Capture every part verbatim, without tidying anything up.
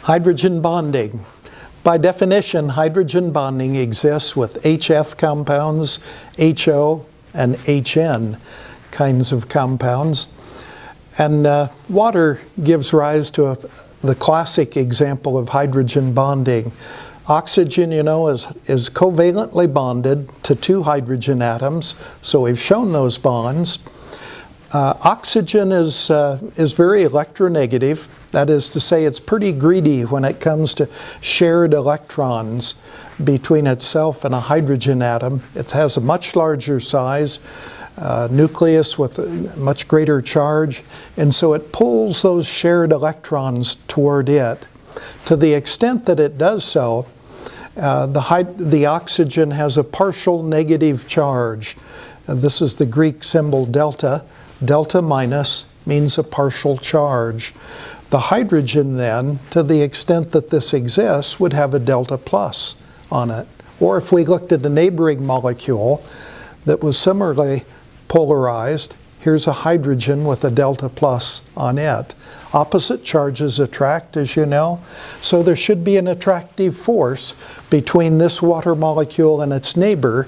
Hydrogen bonding. By definition, hydrogen bonding exists with H F compounds, H O, and H N kinds of compounds. And uh, water gives rise to a, the classic example of hydrogen bonding. Oxygen, you know, is, is covalently bonded to two hydrogen atoms, so we've shown those bonds. Uh, oxygen is, uh, is very electronegative. That is to say, it's pretty greedy when it comes to shared electrons between itself and a hydrogen atom. It has a much larger size, uh, nucleus with a much greater charge, and so it pulls those shared electrons toward it. To the extent that it does so, uh, the, the oxygen has a partial negative charge. Uh, this is the Greek symbol delta. Delta minus means a partial charge. The hydrogen then, to the extent that this exists, would have a delta plus on it. Or if we looked at a neighboring molecule that was similarly polarized, here's a hydrogen with a delta plus on it. Opposite charges attract, as you know, so there should be an attractive force between this water molecule and its neighbor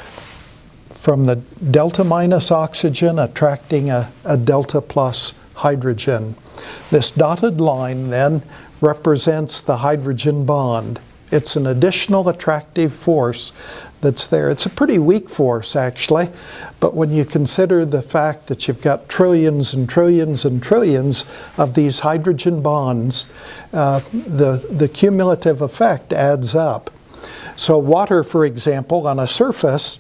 from the delta minus oxygen attracting a, a delta plus hydrogen. This dotted line then represents the hydrogen bond. It's an additional attractive force that's there. It's a pretty weak force, actually, but when you consider the fact that you've got trillions and trillions and trillions of these hydrogen bonds, uh, the, the cumulative effect adds up. So water, for example, on a surface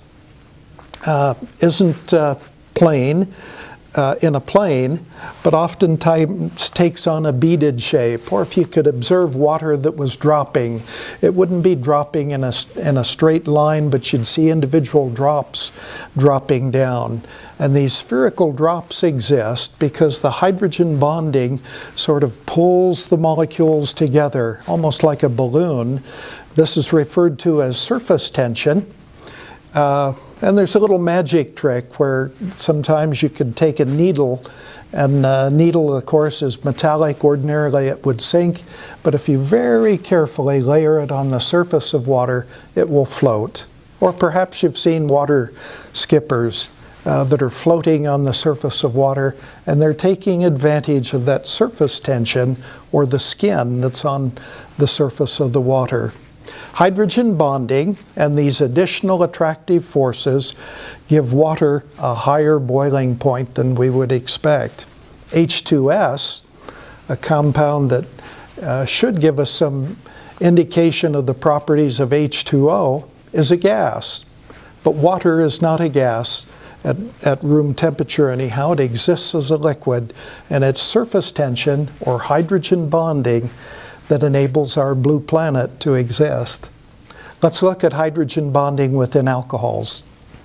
uh, isn't uh, plane, Uh, in a plane, but oftentimes takes on a beaded shape. Or if you could observe water that was dropping, it wouldn't be dropping in a, in a straight line, but you'd see individual drops dropping down. And these spherical drops exist because the hydrogen bonding sort of pulls the molecules together, almost like a balloon. This is referred to as surface tension. Uh, And there's a little magic trick where sometimes you could take a needle, and a needle, of course, is metallic. Ordinarily it would sink, but if you very carefully layer it on the surface of water, it will float. Or perhaps you've seen water skippers uh, that are floating on the surface of water, and they're taking advantage of that surface tension or the skin that's on the surface of the water. Hydrogen bonding and these additional attractive forces give water a higher boiling point than we would expect. H two S, a compound that uh, should give us some indication of the properties of H two O, is a gas. But water is not a gas at, at room temperature anyhow. It exists as a liquid, and it's surface tension or hydrogen bonding that enables our blue planet to exist. Let's look at hydrogen bonding within alcohols.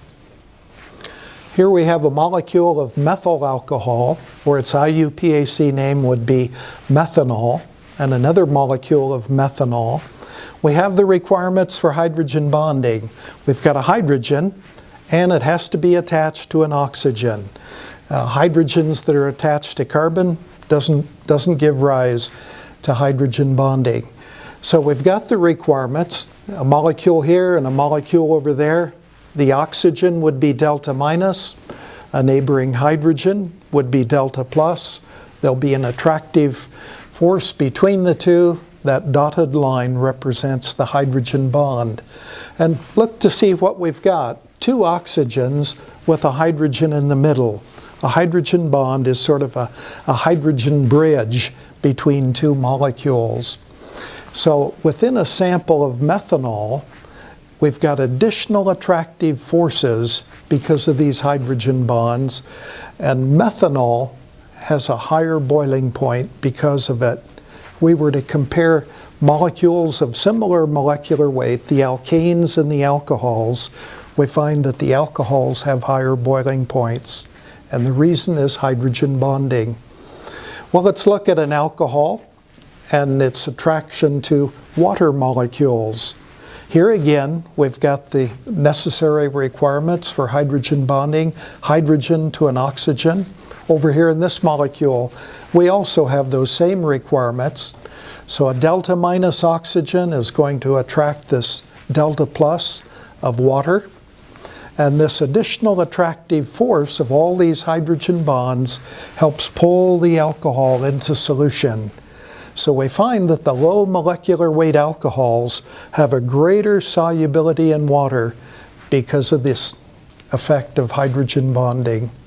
Here we have a molecule of methyl alcohol, where its I U P A C name would be methanol, and another molecule of methanol. We have the requirements for hydrogen bonding. We've got a hydrogen, and it has to be attached to an oxygen. Uh, hydrogens that are attached to carbon doesn't, doesn't give rise to hydrogen bonding. So we've got the requirements, a molecule here and a molecule over there. The oxygen would be delta minus, a neighboring hydrogen would be delta plus. There'll be an attractive force between the two. That dotted line represents the hydrogen bond. And look to see what we've got. Two oxygens with a hydrogen in the middle. A hydrogen bond is sort of a, a hydrogen bridge between two molecules. So within a sample of methanol, we've got additional attractive forces because of these hydrogen bonds, and methanol has a higher boiling point because of it. If we were to compare molecules of similar molecular weight, the alkanes and the alcohols, we find that the alcohols have higher boiling points, and the reason is hydrogen bonding. Well, let's look at an alcohol and its attraction to water molecules. Here again, we've got the necessary requirements for hydrogen bonding, hydrogen to an oxygen. Over here in this molecule, we also have those same requirements. So a delta minus oxygen is going to attract this delta plus of water. And this additional attractive force of all these hydrogen bonds helps pull the alcohol into solution. So we find that the low molecular weight alcohols have a greater solubility in water because of this effect of hydrogen bonding.